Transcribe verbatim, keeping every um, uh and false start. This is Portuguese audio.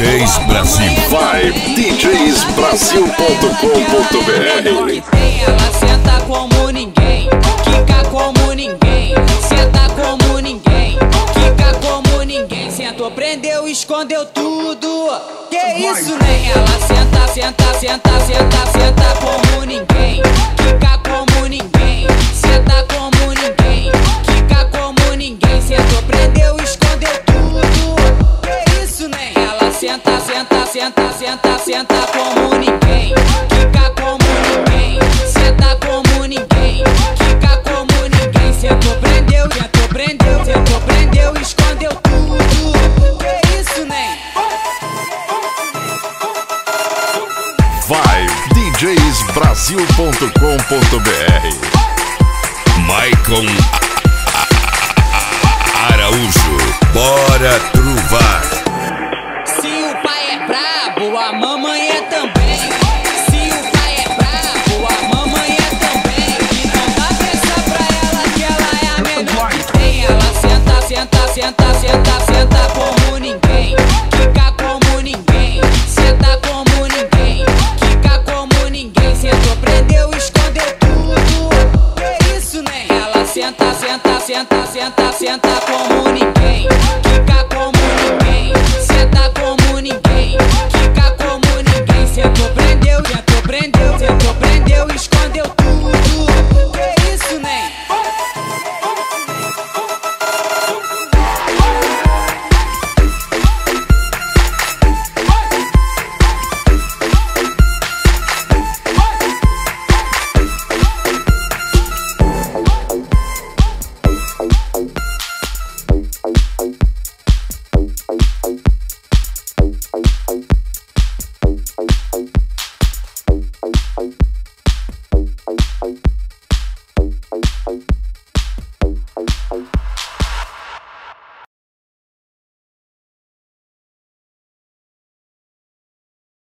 Js Brasil. Vai D Js Brasil ponto com ponto B R. Ela senta como ninguém, quica como ninguém, senta como ninguém, quica como ninguém. Sentou, prendeu, escondeu tudo. Que isso, né? Ela senta, senta, senta, senta, senta como ninguém, quica como ninguém, senta como ninguém, quica como ninguém. Sentou, prendeu, escondeu tudo. Que isso, né? Ela senta, senta, senta, senta, senta como ninguém, quica como ninguém, senta como ninguém, quica como ninguém. Sentou, prendeu, sentou, prendeu, sentou, prendeu, escondeu tudo. Que isso, né? Vai D Js Brasil ponto com ponto B R. Maicon Araújo, bora truvar. Se o pai é brabo, a mamãe é também. Se o pai é brabo, a mamãe é também. Então dá atenção pra ela que ela é a melhor que tem. Ela senta, senta, senta, senta, senta como ninguém, quica como ninguém, senta como ninguém, quica como ninguém. Sentou, prendeu, escondeu tudo. Que isso, né? Ela senta, senta, senta, senta, senta como ninguém.